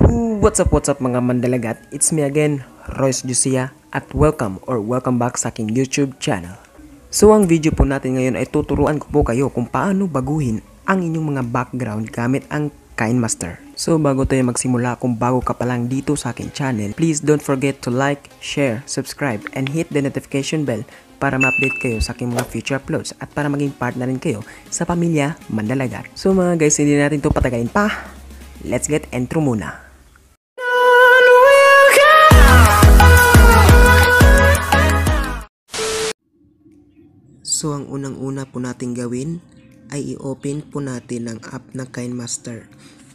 What's up mga mandalagat? It's me again, Royce Jusia, at welcome back sa aking YouTube channel. So ang video po natin ngayon ay tuturuan ko po kayo kung paano baguhin ang inyong mga background gamit ang KineMaster. So bago tayo magsimula, kung bago ka pa lang dito sa aking channel, please don't forget to like, share, subscribe, and hit the notification bell para ma-update kayo sa aking mga future uploads at para maging partner rin kayo sa pamilya Mandalagat. So mga guys, hindi natin to patagayin pa. Let's get intro muna. So ang unang-una po natin gawin ay i-open po natin ang app na KineMaster.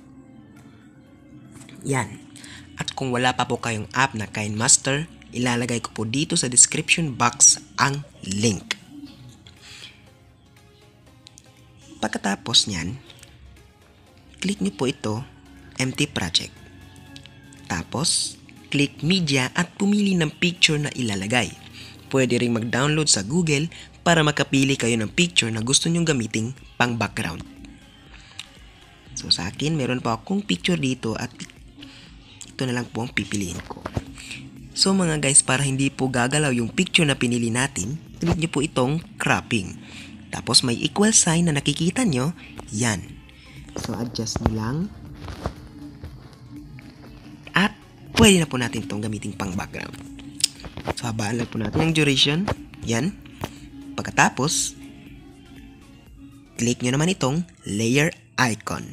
Yan. At kung wala pa po kayong app na KineMaster, ilalagay ko po dito sa description box ang link. Pagkatapos nyan, click nyo po ito, empty project. Tapos, click media at pumili ng picture na ilalagay. Pwede ring mag-download sa Google para makapili kayo ng picture na gusto nyong gamiting pang background. So sa akin, meron pa akong picture dito at ito na lang po ang pipiliin ko. So mga guys, para hindi po gagalaw yung picture na pinili natin, click nyo po itong cropping. Tapos may equal sign na nakikita nyo, yan. So adjust nyo lang. At pwede na po natin itong gamiting pang background. So habaan lang po natin ang duration, yan. Pagkatapos, click nyo naman itong layer icon.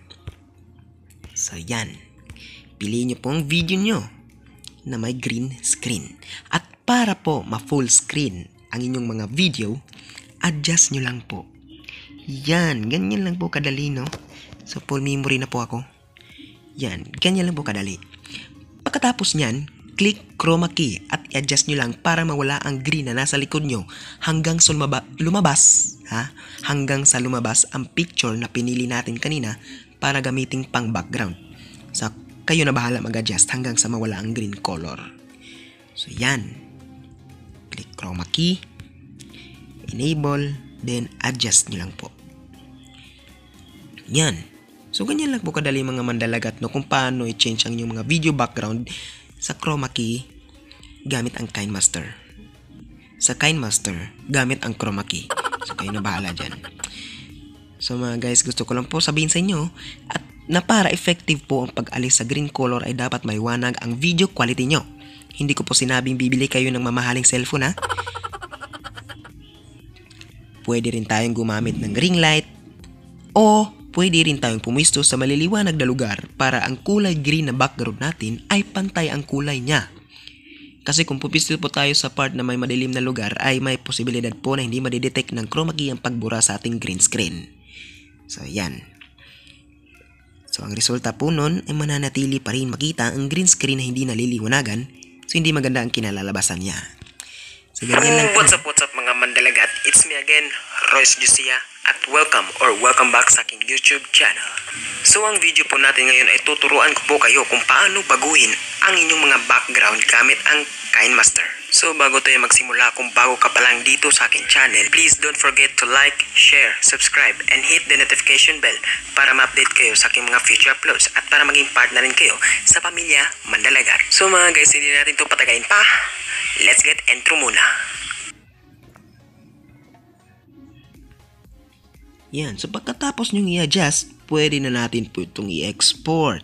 So yan. Piliin nyo po ang video nyo na may green screen. At para po ma-full screen ang inyong mga video, adjust nyo lang po. Yan. Ganyan lang po kadali, no? So full memory na po ako. Yan. Ganyan lang po kadali. Pagkatapos nyan, click chroma key at i-adjust nyo lang para mawala ang green na nasa likod nyo hanggang sa lumabas. Hanggang sa lumabas ang picture na pinili natin kanina para gamiting pang background. So, kayo na bahala mag-adjust hanggang sa mawala ang green color. So, yan. Click chroma key, enable, then adjust nyo lang po. Yan. So, ganyan lang po kadali mga mandalagat, no, kung paano i-change ang inyong mga video background sa chroma key gamit ang KineMaster. Sa KineMaster gamit ang chroma key. So kayo na bahala dyan. So mga guys, gusto ko lang po sabihin sa inyo at na para effective po ang pag-alis sa green color ay dapat maiwanag ang video quality nyo. Hindi ko po sinabing bibili kayo ng mamahaling cellphone, ha. Pwede rin tayong gumamit ng ring light o pwede rin tayong pumwisto sa maliliwanag na lugar para ang kulay green na background natin ay pantay ang kulay niya. Kasi kung pupisto po tayo sa part na may madilim na lugar ay may posibilidad po na hindi madidetect ng chroma key ang pagbura sa ating green screen. So yan. So ang resulta po nun ay mananatili pa rin makita ang green screen na hindi naliliwanagan, so hindi maganda ang kinalalabasan niya. So ganyan lang po. What's up mga mandalagat? It's me again, Royce Jusia, at welcome back sa aking YouTube channel. So ang video po natin ngayon ay tuturuan ko po kayo kung paano baguhin ang inyong mga background gamit ang KineMaster. So bago tayo magsimula, kung bago ka pa lang dito sa aking channel, please don't forget to like, share, subscribe, and hit the notification bell para ma-update kayo sa aking mga future uploads at para maging partner rin kayo sa pamilya Mandalagat. So mga guys, hindi natin ito patagayin pa. Let's get intro muna. Yan, so pagkatapos nyong i-adjust, pwede na natin po itong i-export.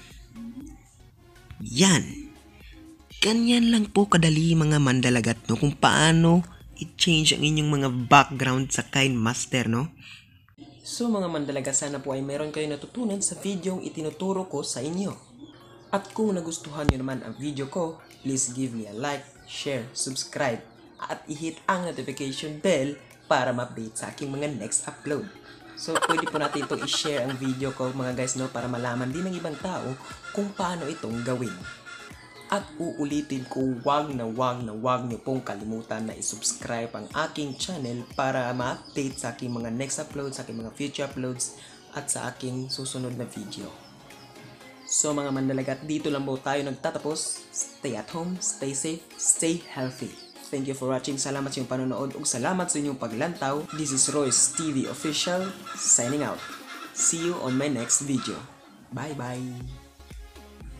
Yan. Ganyan lang po kadali mga mandalagat, no, kung paano i-change ang inyong mga background sa KineMaster, no. So mga mandalagat, sana po ay meron kayo natutunan sa video itinuturo ko sa inyo. At kung nagustuhan nyo naman ang video ko, please give me a like, share, subscribe, at i-hit ang notification bell para ma-update sa aking mga next upload. So, pwede po natin itong i-share ang video ko mga guys, no, para malaman din ng ibang tao kung paano itong gawin. At uulitin ko, wag nyo pong kalimutan na i-subscribe ang aking channel para ma-update sa aking mga next uploads, sa aking mga future uploads, at sa aking susunod na video. So mga mandalagat, dito lang po tayo nagtatapos. Stay at home, stay safe, stay healthy. Thank you for watching. Salamat sa inyong panonood ug salamat sa inyong paglantaw. This is Royce TV Official signing out. See you on my next video. Bye bye.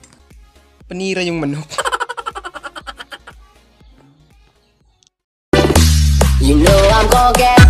Panira yung manok. You know I'm gonna get